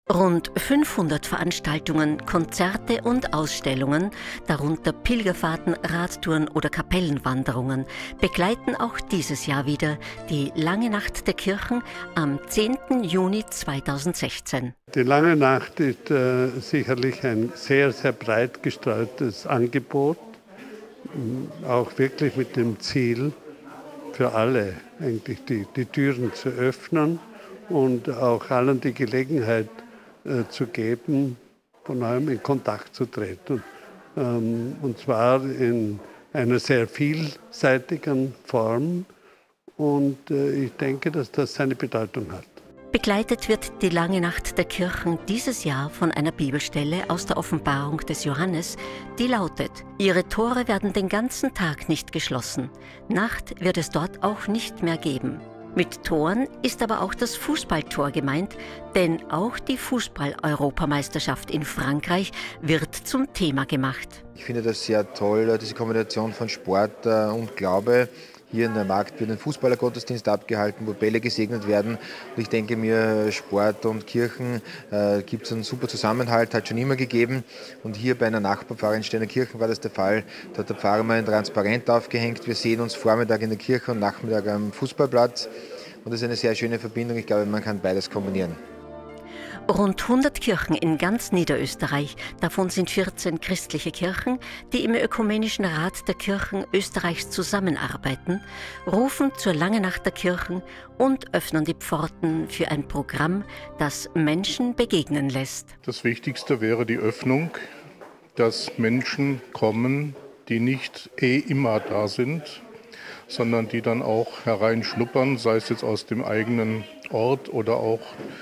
Rund 500 Veranstaltungen, Konzerte und Ausstellungen, darunter Pilgerfahrten, Radtouren oder Kapellenwanderungen, begleiten auch dieses Jahr wieder die Lange Nacht der Kirchen am 10. Juni 2016. Die Lange Nacht ist sicherlich ein sehr, sehr breit gestreutes Angebot, auch wirklich mit dem Ziel, für alle eigentlich die Türen zu öffnen und auch allen die Gelegenheit zu geben, von neuem in Kontakt zu treten. Und zwar in einer sehr vielseitigen Form. Und ich denke, dass das seine Bedeutung hat. Begleitet wird die Lange Nacht der Kirchen dieses Jahr von einer Bibelstelle aus der Offenbarung des Johannes, die lautet: Ihre Tore werden den ganzen Tag nicht geschlossen. Nacht wird es dort auch nicht mehr geben. Mit Toren ist aber auch das Fußballtor gemeint, denn auch die Fußball-Europameisterschaft in Frankreich wird zum Thema gemacht. Ich finde das sehr toll, diese Kombination von Sport und Glaube. Hier in der Markt wird ein Fußballergottesdienst abgehalten, wo Bälle gesegnet werden. Und ich denke mir, Sport und Kirchen gibt es einen super Zusammenhalt, hat schon immer gegeben. Und hier bei einer Nachbarpfarre in Steinerkirchen war das der Fall. Da hat der Pfarrer mal ein Transparent aufgehängt. Wir sehen uns Vormittag in der Kirche und Nachmittag am Fußballplatz. Und das ist eine sehr schöne Verbindung. Ich glaube, man kann beides kombinieren. Rund 100 Kirchen in ganz Niederösterreich, davon sind 14 christliche Kirchen, die im Ökumenischen Rat der Kirchen Österreichs zusammenarbeiten, rufen zur Lange Nacht der Kirchen und öffnen die Pforten für ein Programm, das Menschen begegnen lässt. Das Wichtigste wäre die Öffnung, dass Menschen kommen, die nicht immer da sind, sondern die dann auch hereinschnuppern, sei es jetzt aus dem eigenen Ort oder auch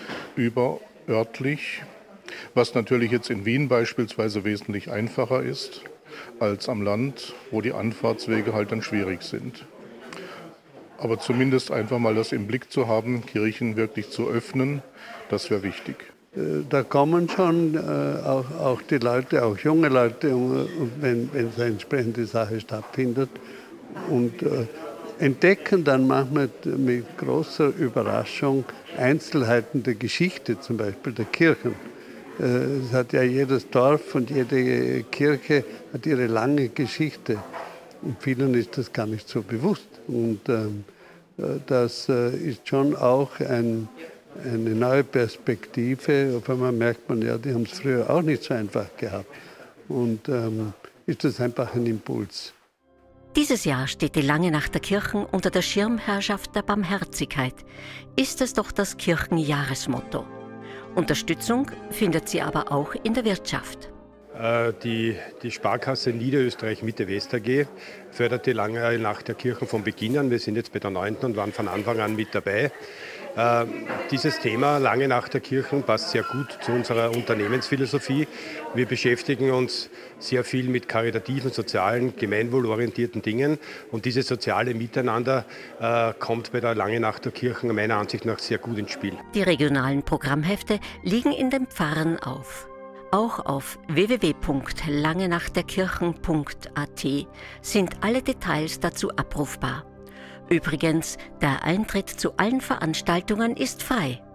überörtlich, was natürlich jetzt in Wien beispielsweise wesentlich einfacher ist als am Land, wo die Anfahrtswege halt dann schwierig sind. Aber zumindest einfach mal das im Blick zu haben, Kirchen wirklich zu öffnen, das wäre wichtig. Da kommen schon auch die Leute, auch junge Leute, wenn so eine entsprechende Sache stattfindet, und entdecken dann manchmal mit großer Überraschung Einzelheiten der Geschichte, zum Beispiel der Kirchen. Es hat ja jedes Dorf und jede Kirche hat ihre lange Geschichte. Und vielen ist das gar nicht so bewusst. Und das ist schon auch eine neue Perspektive. Auf einmal merkt man, ja, die haben es früher auch nicht so einfach gehabt. Und ist das einfach ein Impuls. Dieses Jahr steht die Lange Nacht der Kirchen unter der Schirmherrschaft der Barmherzigkeit. Ist es doch das Kirchenjahresmotto. Unterstützung findet sie aber auch in der Wirtschaft. Die Sparkasse Niederösterreich Mitte West AG fördert die Lange Nacht der Kirchen von Beginn an. Wir sind jetzt bei der 9. und waren von Anfang an mit dabei. Dieses Thema Lange Nacht der Kirchen passt sehr gut zu unserer Unternehmensphilosophie. Wir beschäftigen uns sehr viel mit karitativen, sozialen, gemeinwohlorientierten Dingen. Und dieses soziale Miteinander kommt bei der Lange Nacht der Kirchen meiner Ansicht nach sehr gut ins Spiel. Die regionalen Programmhefte liegen in den Pfarren auf. Auch auf www.langenachtderkirchen.at sind alle Details dazu abrufbar. Übrigens, der Eintritt zu allen Veranstaltungen ist frei.